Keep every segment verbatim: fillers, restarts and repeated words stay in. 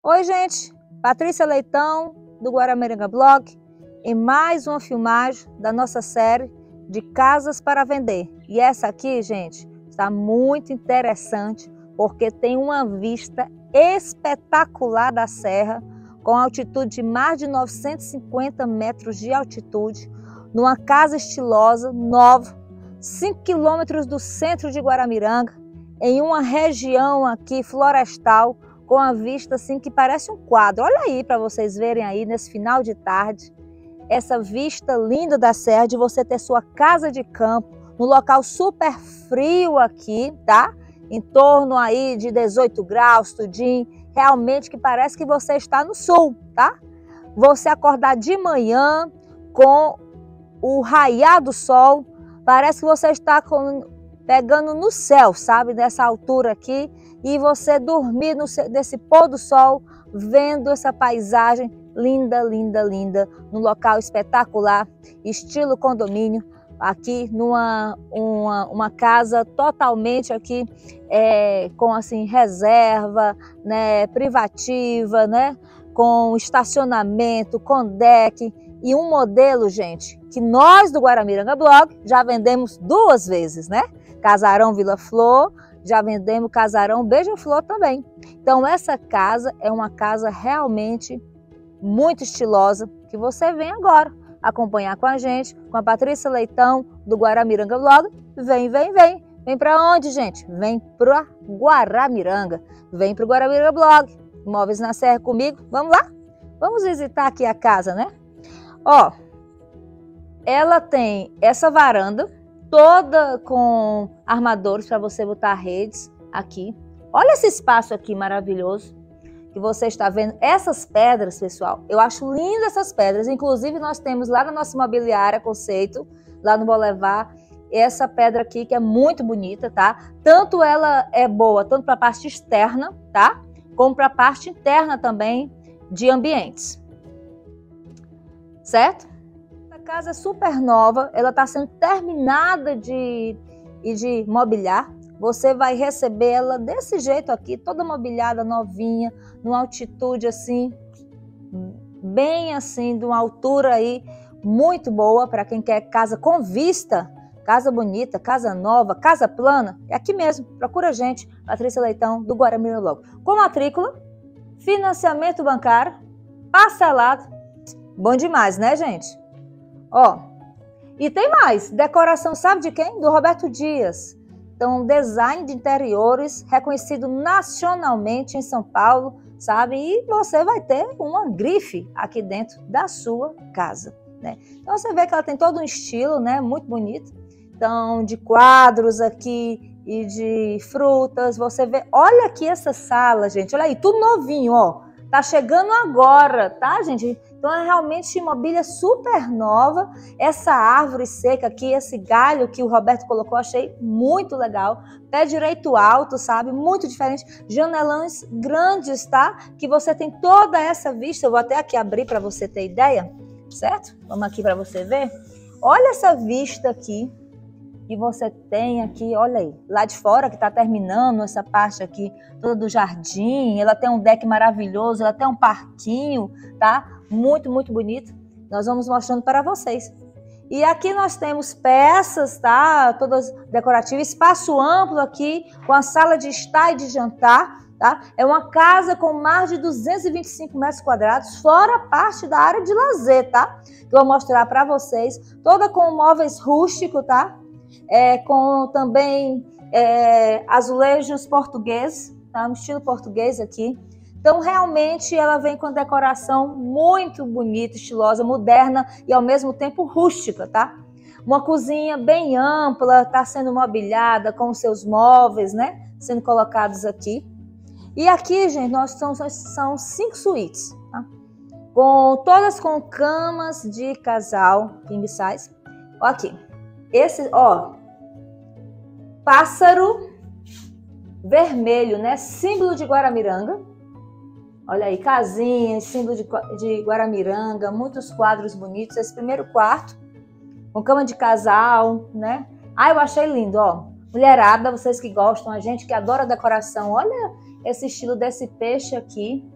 Oi, gente, Patrícia Leitão, do Guaramiranga Blog, em mais uma filmagem da nossa série de casas para vender. E essa aqui, gente, está muito interessante, porque tem uma vista espetacular da serra, com altitude de mais de novecentos e cinquenta metros de altitude, numa casa estilosa, nova, cinco quilômetros do centro de Guaramiranga, em uma região aqui florestal, com a vista assim que parece um quadro. Olha aí para vocês verem aí nesse final de tarde, essa vista linda da serra, de você ter sua casa de campo, num local super frio aqui, tá? Em torno aí de dezoito graus, tudinho, realmente que parece que você está no sul, tá? Você acordar de manhã com o raiar do sol, parece que você está com, pegando no céu, sabe? Nessa altura aqui, e você dormir no, nesse pôr do sol, vendo essa paisagem linda, linda, linda, num local espetacular, estilo condomínio, aqui numa uma, uma casa totalmente aqui é, com assim reserva, né, privativa, né, com estacionamento, com deck, e um modelo, gente, que nós do Guaramiranga Blog já vendemos duas vezes, né? Casarão Vila Flor, já vendemos Casarão Beija-Flor também. Então essa casa é uma casa realmente muito estilosa, que você vem agora acompanhar com a gente, com a Patrícia Leitão do Guaramiranga Blog. Vem, vem, vem. Vem para onde, gente? Vem para Guaramiranga. Vem para o Guaramiranga Blog. Imóveis na Serra comigo. Vamos lá? Vamos visitar aqui a casa, né? Ó, ela tem essa varanda toda com armadores para você botar redes aqui. Olha esse espaço aqui maravilhoso que você está vendo. Essas pedras, pessoal, eu acho lindas essas pedras. Inclusive, nós temos lá na nossa imobiliária Conceito, lá no Boulevard, essa pedra aqui que é muito bonita, tá? Tanto ela é boa, tanto para a parte externa, tá? Como para a parte interna também de ambientes. Certo? A casa é super nova, ela está sendo terminada de, de mobiliar. Você vai receber ela desse jeito aqui, toda mobiliada, novinha, numa altitude assim, bem assim, de uma altura aí muito boa para quem quer casa com vista, casa bonita, casa nova, casa plana. É aqui mesmo, procura a gente, Patrícia Leitão, do Guaramiranga Blog. Com matrícula, financiamento bancário, parcelado. Bom demais, né, gente? Ó, e tem mais, decoração, sabe de quem? Do Roberto Dias. Então, design de interiores reconhecido nacionalmente em São Paulo, sabe? E você vai ter uma grife aqui dentro da sua casa, né? Então, você vê que ela tem todo um estilo, né? Muito bonito. Então, de quadros aqui e de frutas, você vê... Olha aqui essa sala, gente. Olha aí, tudo novinho, ó. Tá chegando agora, tá, gente? Então é realmente mobília super nova. Essa árvore seca aqui, esse galho que o Roberto colocou, achei muito legal. Pé direito alto, sabe? Muito diferente. Janelões grandes, tá? Que você tem toda essa vista. Eu vou até aqui abrir para você ter ideia, certo? Vamos aqui para você ver. Olha essa vista aqui que você tem aqui, olha aí, lá de fora que está terminando essa parte aqui toda do jardim. Ela tem um deck maravilhoso, ela tem um parquinho, tá? Muito, muito bonito. Nós vamos mostrando para vocês. E aqui nós temos peças, tá? Todas decorativas, espaço amplo aqui, com a sala de estar e de jantar, tá? É uma casa com mais de duzentos e vinte e cinco metros quadrados, fora a parte da área de lazer, tá? Que eu vou mostrar para vocês, toda com móveis rústicos, tá? É, com também é, azulejos portugueses, tá? No estilo português aqui. Então, realmente, ela vem com decoração muito bonita, estilosa, moderna e, ao mesmo tempo, rústica, tá? Uma cozinha bem ampla, tá sendo mobiliada com os seus móveis, né? Sendo colocados aqui. E aqui, gente, nós somos, são cinco suítes, tá? Com, todas com camas de casal, king size. Ó aqui. Esse, ó, pássaro vermelho, né? Símbolo de Guaramiranga. Olha aí, casinha, símbolo de, de Guaramiranga, muitos quadros bonitos. Esse primeiro quarto, com cama de casal, né? Ah, eu achei lindo, ó. Mulherada, vocês que gostam, a gente que adora decoração. Olha esse estilo desse peixe aqui.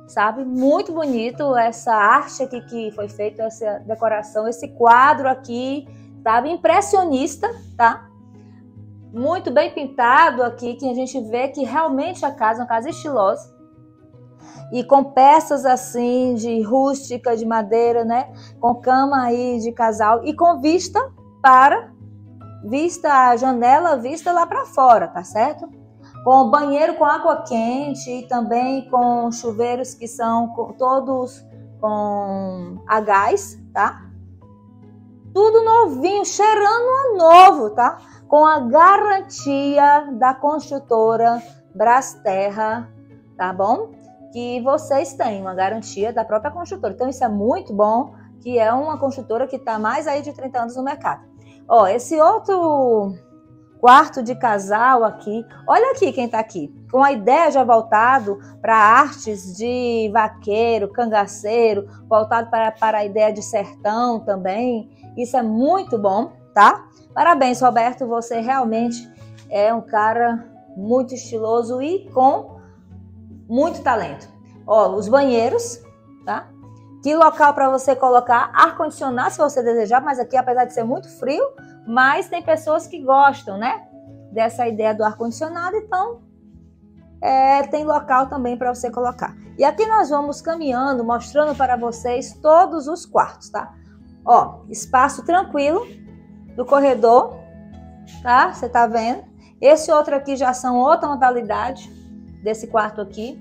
sabe? Muito bonito essa arte aqui que foi feita, essa decoração, esse quadro aqui, sabe? Impressionista, tá? Muito bem pintado aqui, que a gente vê que realmente a casa é uma casa estilosa. E com peças assim de rústica, de madeira, né? Com cama aí de casal e com vista para vista a janela, vista lá para fora, tá certo? Com banheiro com água quente e também com chuveiros que são todos com a gás, tá? Tudo novinho, cheirando a novo, tá? Com a garantia da construtora Brasterra, tá bom? Que vocês têm uma garantia da própria construtora. Então isso é muito bom, que é uma construtora que está mais aí de trinta anos no mercado. Ó, esse outro quarto de casal aqui, olha aqui quem está aqui, com a ideia já voltado para artes de vaqueiro, cangaceiro, voltado para, para a ideia de sertão também. Isso é muito bom, tá? Parabéns, Roberto, você realmente é um cara muito estiloso e com muito talento. Ó, os banheiros, tá? Que local para você colocar ar-condicionado, se você desejar, mas aqui, apesar de ser muito frio, mas tem pessoas que gostam, né? Dessa ideia do ar-condicionado, então é, tem local também para você colocar. E aqui nós vamos caminhando, mostrando para vocês todos os quartos, tá? Ó, espaço tranquilo do corredor, tá? Você tá vendo? Esse outro aqui já são outra modalidade desse quarto aqui.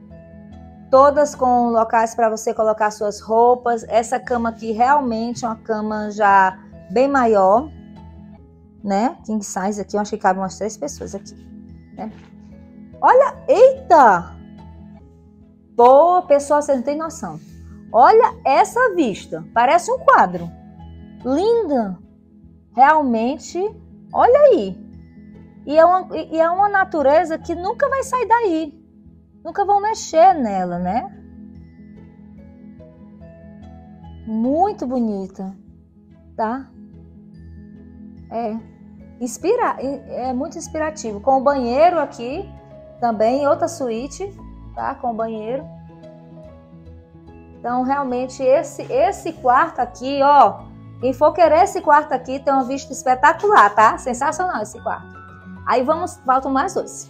Todas com locais para você colocar suas roupas. Essa cama aqui realmente é uma cama já bem maior, né? King size aqui, eu acho que cabe umas três pessoas aqui, né? Olha, eita! Boa, pessoal, você não tem noção. Olha essa vista, parece um quadro. Linda! Realmente, olha aí. E é uma, e é uma natureza que nunca vai sair daí. Nunca vão mexer nela, né? Muito bonita, tá? É, inspira, é muito inspirativo. Com o banheiro aqui, também outra suíte, tá? Com o banheiro. Então, realmente, esse, esse quarto aqui, ó, quem for querer esse quarto aqui, tem uma vista espetacular, tá? Sensacional esse quarto. Aí vamos, faltam mais dois.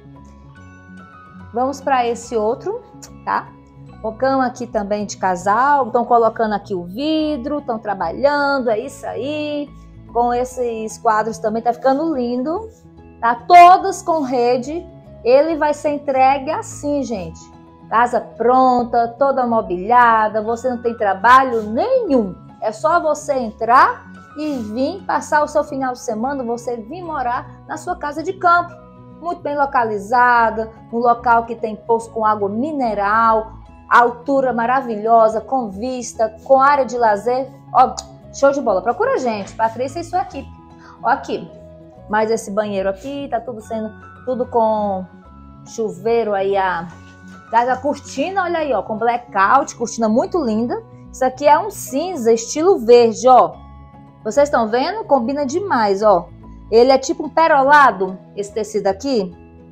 Vamos para esse outro, tá? O cama aqui também de casal, estão colocando aqui o vidro, estão trabalhando, é isso aí. Com esses quadros também tá ficando lindo, tá? Todos com rede. Ele vai ser entregue assim, gente. Casa pronta, toda mobiliada, você não tem trabalho nenhum. É só você entrar e vir passar o seu final de semana, você vir morar na sua casa de campo. Muito bem localizada, um local que tem poço com água mineral, altura maravilhosa, com vista, com área de lazer. Ó, show de bola. Procura a gente, Patrícia e sua equipe. Ó aqui, mais esse banheiro aqui, tá tudo sendo, tudo com chuveiro aí, a, a cortina, olha aí, ó, com blackout, cortina muito linda. Isso aqui é um cinza, estilo verde, ó. Vocês estão vendo? Combina demais, ó. Ele é tipo um perolado, esse tecido aqui,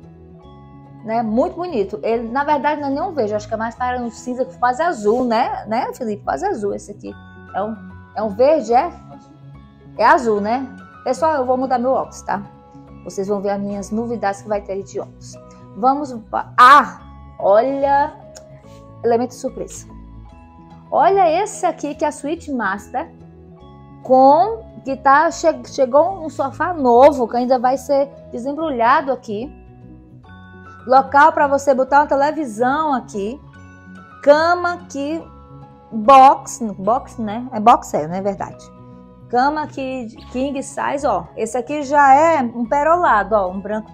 né? Muito bonito. Ele, na verdade, não é nem um verde, acho que é mais para um cinza quase azul, né? Né, Felipe? Quase azul esse aqui. É um, é um verde, é? É azul, né? Pessoal, eu vou mudar meu óculos, tá? Vocês vão ver as minhas novidades que vai ter de óculos. Vamos... Ah! Olha... Elemento surpresa. Olha esse aqui, que é a Suite Master, com... que tá, che, chegou um sofá novo, que ainda vai ser desembrulhado aqui. Local para você botar uma televisão aqui. Cama aqui, box, box, né? É box, é, não é verdade. Cama aqui, king size, ó. Esse aqui já é um perolado, ó. Um branco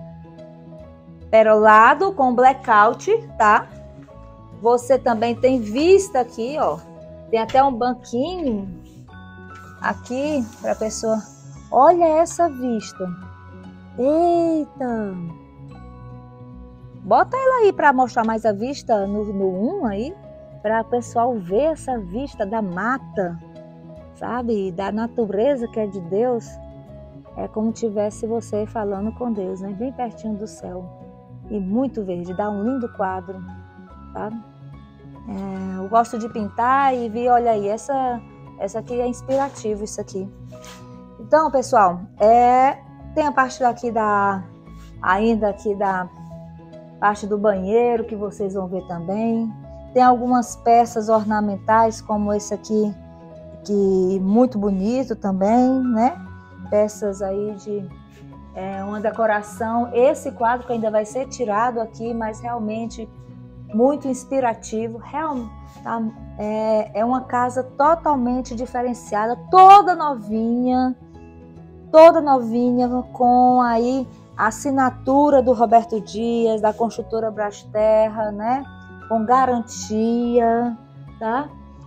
perolado com blackout, tá? Você também tem vista aqui, ó. Tem até um banquinho aqui para a pessoa. Olha essa vista. Eita! Bota ela aí para mostrar mais a vista no, no um aí, para o pessoal ver essa vista da mata, sabe? Da natureza que é de Deus. É como tivesse você falando com Deus, né? Bem pertinho do céu. E muito verde, dá um lindo quadro, tá? É, eu gosto de pintar e vi, olha aí, essa, essa aqui é inspirativo, isso aqui. Então, pessoal, é, tem a parte daqui da, ainda aqui da parte do banheiro, que vocês vão ver também. Tem algumas peças ornamentais, como esse aqui, que muito bonito também, né? Peças aí de é, uma decoração. Esse quadro que ainda vai ser tirado aqui, mas realmente muito inspirativo. Real, tá? é, é uma casa totalmente diferenciada, toda novinha, toda novinha, com aí a assinatura do Roberto Dias, da construtora Brasterra, né? Com garantia, tá?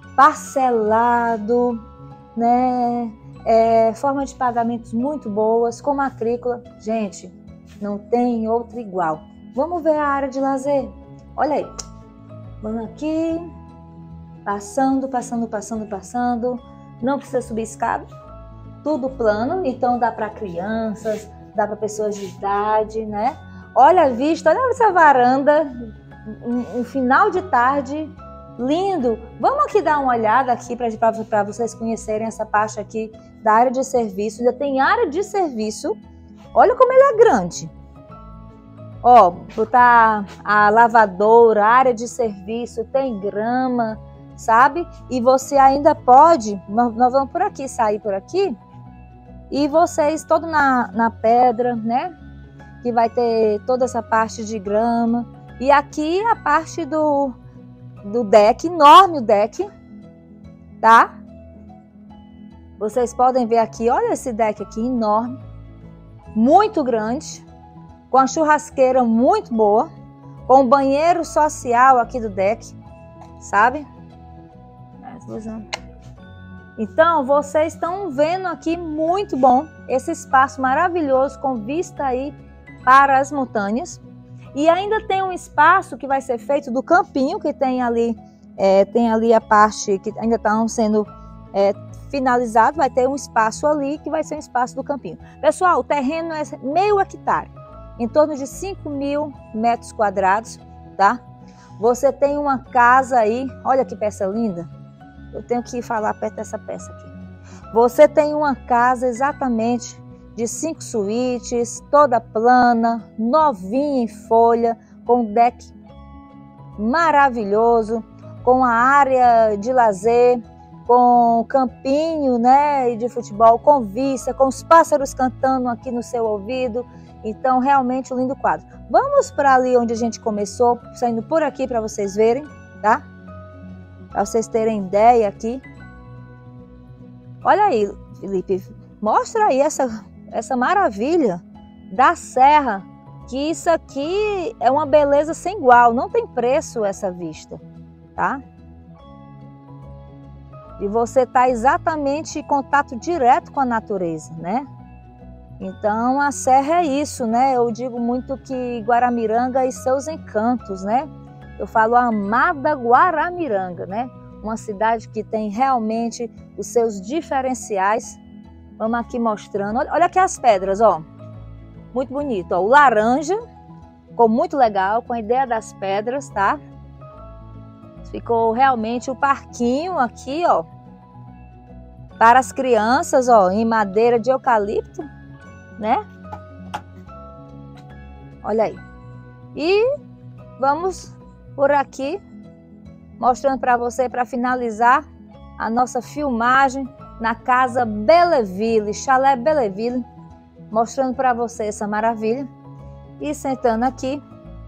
Parcelado, né? É, forma de pagamentos muito boas, com matrícula. Gente, não tem outro igual. Vamos ver a área de lazer. Olha aí. Vamos aqui. Passando, passando, passando, passando. Não precisa subir escada. Tudo plano, então dá para crianças, dá para pessoas de idade, né? Olha a vista, olha essa varanda, um, um final de tarde lindo. Vamos aqui dar uma olhada aqui para vocês conhecerem essa parte aqui da área de serviço. Ainda tem área de serviço. Olha como ele é grande. Ó, botar a lavadora, área de serviço, tem grama, sabe? E você ainda pode, nós vamos por aqui, sair por aqui, e vocês todo na, na pedra, né? Que vai ter toda essa parte de grama. E aqui a parte do, do deck, enorme o deck, tá? Vocês podem ver aqui, olha esse deck aqui, enorme, muito grande, com a churrasqueira muito boa, com o banheiro social aqui do deck, sabe? Então, vocês estão vendo aqui muito bom esse espaço maravilhoso com vista aí para as montanhas. E ainda tem um espaço que vai ser feito do campinho, que tem ali, é, tem ali a parte que ainda estão sendo é, finalizado, vai ter um espaço ali que vai ser um espaço do campinho. Pessoal, o terreno é meio hectare, em torno de cinco mil metros quadrados, tá? Você tem uma casa aí, olha que peça linda. Eu tenho que falar perto dessa peça aqui. Você tem uma casa exatamente de cinco suítes, toda plana, novinha em folha, com deck maravilhoso, com a área de lazer, com campinho, né, e de futebol, com vista, com os pássaros cantando aqui no seu ouvido. Então, realmente um lindo quadro. Vamos para ali onde a gente começou, saindo por aqui para vocês verem, tá? Para vocês terem ideia aqui. Olha aí, Felipe, mostra aí essa, essa maravilha da serra, que isso aqui é uma beleza sem igual, não tem preço essa vista, tá? E você está exatamente em contato direto com a natureza, né? Então a serra é isso, né? Eu digo muito que Guaramiranga e seus encantos, né? Eu falo a amada Guaramiranga, né? Uma cidade que tem realmente os seus diferenciais. Vamos aqui mostrando. Olha, olha aqui as pedras, ó. Muito bonito, ó. O laranja ficou muito legal com a ideia das pedras, tá? Ficou realmente o parquinho aqui, ó. Para as crianças, ó, em madeira de eucalipto, né? Olha aí. E vamos por aqui, mostrando para você, para finalizar a nossa filmagem na casa Belleville, Chalé Belleville, mostrando para você essa maravilha. E sentando aqui,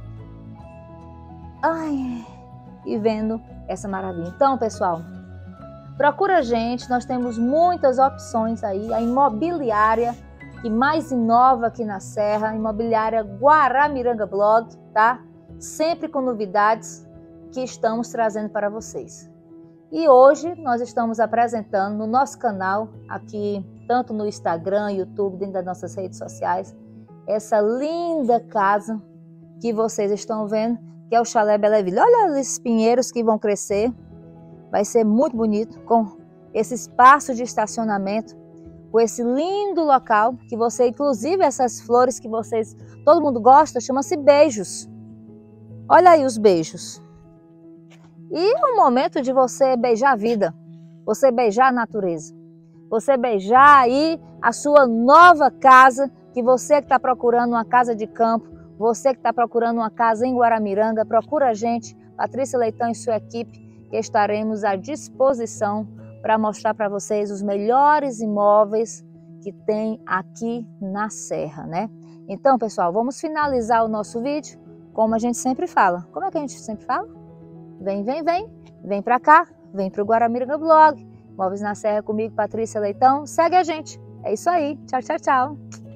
ai, e vendo essa maravilha. Então, pessoal, procura a gente, nós temos muitas opções aí, a imobiliária que mais inova aqui na Serra, a imobiliária Guaramiranga Blog, tá? Sempre com novidades que estamos trazendo para vocês. E hoje nós estamos apresentando no nosso canal, aqui, tanto no Instagram, YouTube, dentro das nossas redes sociais, essa linda casa que vocês estão vendo, que é o Chalé Belleville. Olha esses pinheiros que vão crescer, vai ser muito bonito, com esse espaço de estacionamento, com esse lindo local, que você, inclusive essas flores que vocês, todo mundo gosta, chama-se beijos. Olha aí os beijos. E é o momento de você beijar a vida, você beijar a natureza, você beijar aí a sua nova casa, que você que está procurando uma casa de campo, você que está procurando uma casa em Guaramiranga, procura a gente, Patrícia Leitão e sua equipe, que estaremos à disposição para mostrar para vocês os melhores imóveis que tem aqui na Serra, né? Então, pessoal, vamos finalizar o nosso vídeo como a gente sempre fala. Como é que a gente sempre fala? Vem, vem, vem, vem para cá, vem para o Guaramiranga Blog, Imóveis na Serra comigo, Patrícia Leitão. Segue a gente. É isso aí. Tchau, tchau, tchau.